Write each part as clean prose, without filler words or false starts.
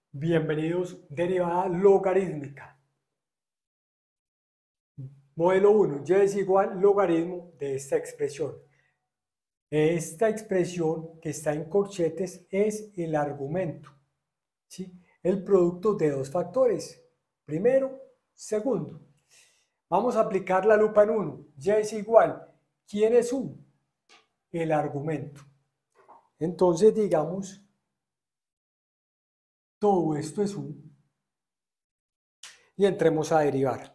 Bienvenidos, derivada logarítmica. Modelo 1, y es igual logaritmo de esta expresión. Esta expresión que está en corchetes es el argumento, ¿sí? El producto de dos factores, primero, segundo. Vamos a aplicar la lupa en 1, y es igual. ¿Quién es U? El argumento. Entonces digamos, todo esto es U y entremos a derivar.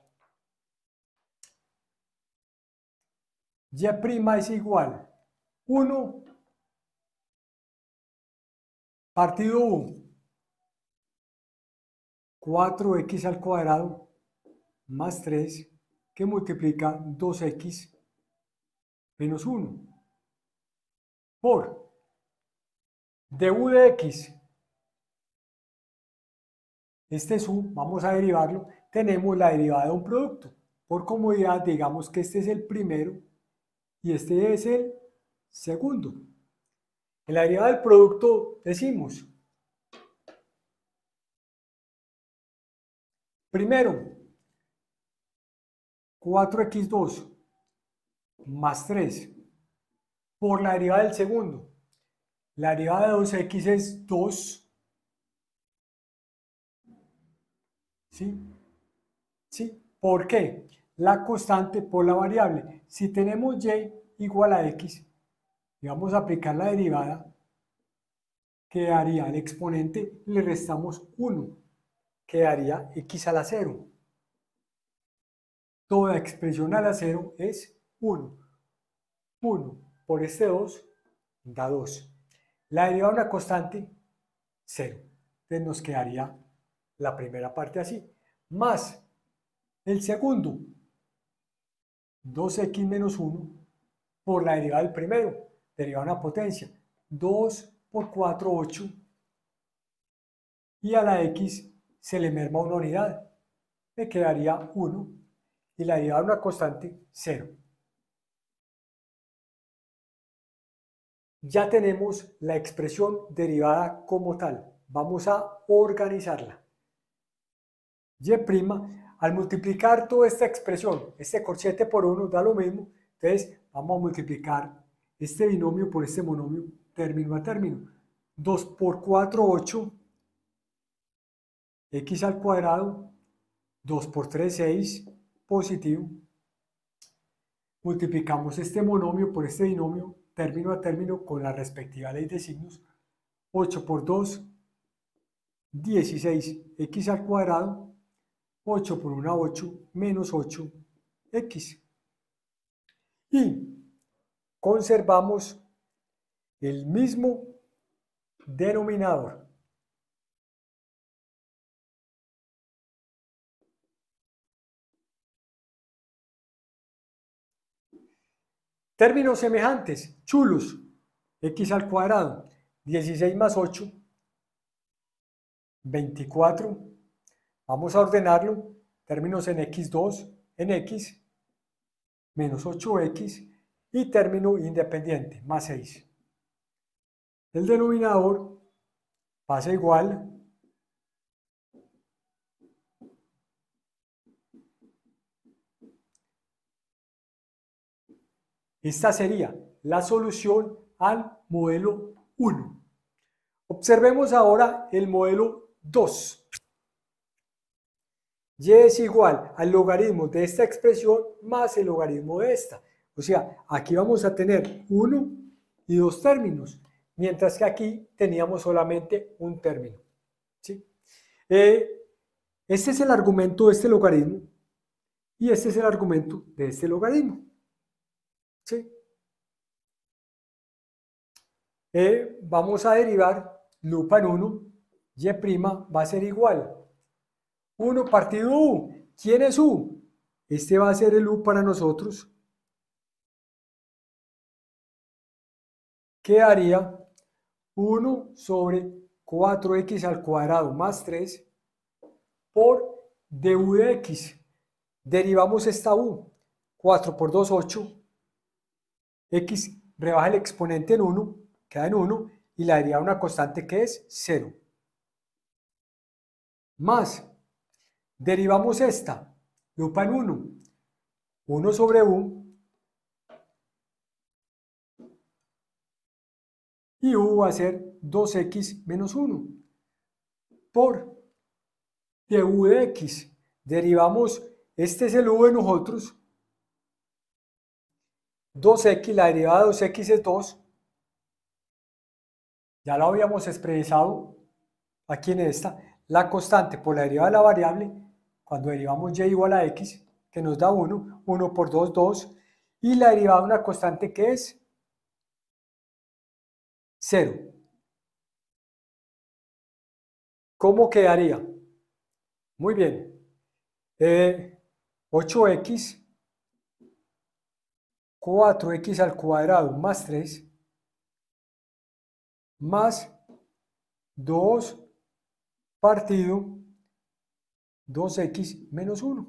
Y' es igual 1 partido U, 4x al cuadrado más 3 que multiplica 2x menos 1 por du de x. Este es U, vamos a derivarlo, tenemos la derivada de un producto. Por comodidad digamos que este es el primero y este es el segundo. En la derivada del producto decimos, primero, 4x2 más 3 por la derivada del segundo. La derivada de 2x es 2. ¿Sí? ¿Sí? ¿Por qué? La constante por la variable. Si tenemos y igual a x y vamos a aplicar la derivada, quedaría el exponente, le restamos 1, quedaría x a la 0. Toda expresión a la 0 es 1. 1 por este 2 da 2. La derivada de una constante, 0. Entonces nos quedaría la primera parte así. Más el segundo, 2x menos 1 por la derivada del primero, derivada de una potencia. 2 por 4, 8. Y a la x se le merma una unidad. Me quedaría 1. Y la derivada de una constante, 0. Ya tenemos la expresión derivada como tal. Vamos a organizarla. Y', al multiplicar toda esta expresión, este corchete por 1 da lo mismo, entonces vamos a multiplicar este binomio por este monomio término a término. 2 por 4, 8, x al cuadrado, 2 por 3, 6, positivo. Multiplicamos este monomio por este binomio término a término con la respectiva ley de signos. 8 por 2, 16, x al cuadrado, 8 por 1, 8, menos 8x. Y conservamos el mismo denominador. Términos semejantes, chulos, x al cuadrado, 16 más 8, 24. Vamos a ordenarlo, términos en x2, en x, menos 8x, y término independiente, más 6. El denominador pasa igual esta sería la solución al modelo 1. Observemos ahora el modelo 2. Y es igual al logaritmo de esta expresión más el logaritmo de esta. O sea, aquí vamos a tener 1 y 2 términos, mientras que aquí teníamos solamente un término. ¿Sí? Este es el argumento de este logaritmo y este es el argumento de este logaritmo. ¿Sí? Vamos a derivar lupa en 1, y' va a ser igual 1 partido U. ¿Quién es U? Este va a ser el U para nosotros. Quedaría 1 sobre 4x al cuadrado más 3 por du de x. Derivamos esta U. 4 por 2, 8. X rebaja el exponente en 1, queda en 1, y la derivada de una constante que es 0. más, derivamos esta, lupa en 1, 1 sobre u, y u va a ser 2x menos 1, por de u de x, derivamos, este es el u de nosotros, 2x, la derivada de 2x es 2, ya lo habíamos expresado aquí en esta, la constante por la derivada de la variable, cuando derivamos y igual a x, que nos da 1, 1 por 2, 2, y la derivada de una constante que es 0. ¿Cómo quedaría? Muy bien. 8x, 4x al cuadrado más 3, más 2 partido 2x menos 1.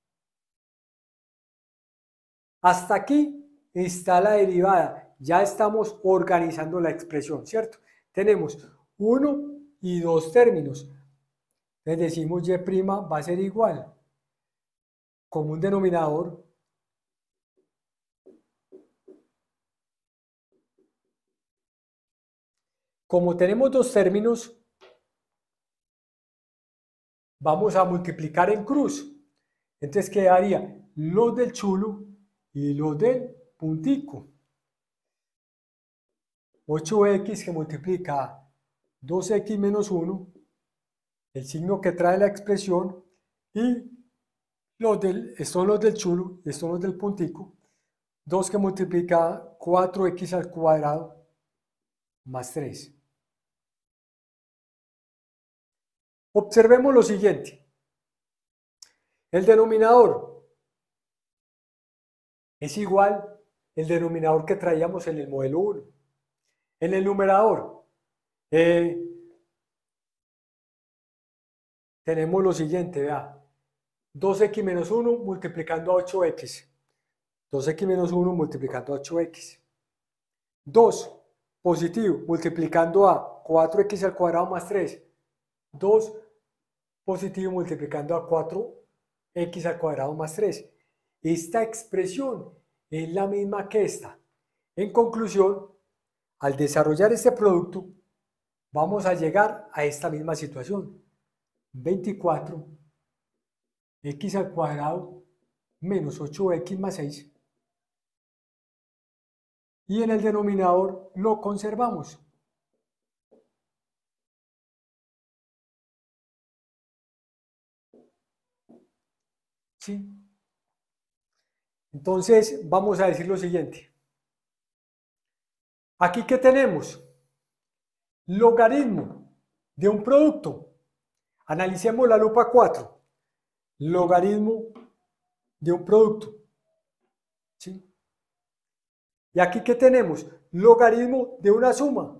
Hasta aquí está la derivada. Ya estamos organizando la expresión, ¿cierto? Tenemos 1 y 2 términos. Les decimos y' va a ser igual. Común denominador. Como tenemos 2 términos, vamos a multiplicar en cruz. Entonces quedaría los del chulo y los del puntico. 8x que multiplica 2x menos 1, el signo que trae la expresión, y son los del chulo y son los del puntico. 2 que multiplica 4x al cuadrado más 3. Observemos lo siguiente. El denominador es igual el denominador que traíamos en el modelo 1. En el numerador tenemos lo siguiente, vea, 2x menos 1 multiplicando a 8x. 2x menos 1 multiplicando a 8x. 2 positivo multiplicando a 4x al cuadrado más 3. 2 positivo multiplicando a 4x al cuadrado más 3. Esta expresión es la misma que esta. En conclusión, al desarrollar este producto, vamos a llegar a esta misma situación. 24x al cuadrado menos 8x más 6. Y en el denominador lo conservamos. ¿Sí? Entonces, vamos a decir lo siguiente. Aquí, ¿qué tenemos? Logaritmo de un producto. Analicemos la lupa 4. Logaritmo de un producto. ¿Sí? Y aquí, ¿qué tenemos? Logaritmo de una suma.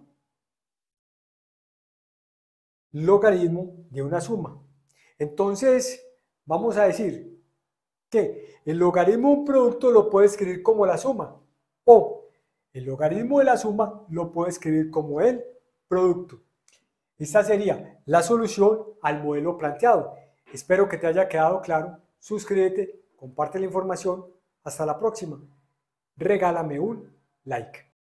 Logaritmo de una suma. Entonces, vamos a decir que el logaritmo de un producto lo puedo escribir como la suma, o el logaritmo de la suma lo puedo escribir como el producto. Esta sería la solución al modelo planteado. Espero que te haya quedado claro. Suscríbete, comparte la información. Hasta la próxima. Regálame un like.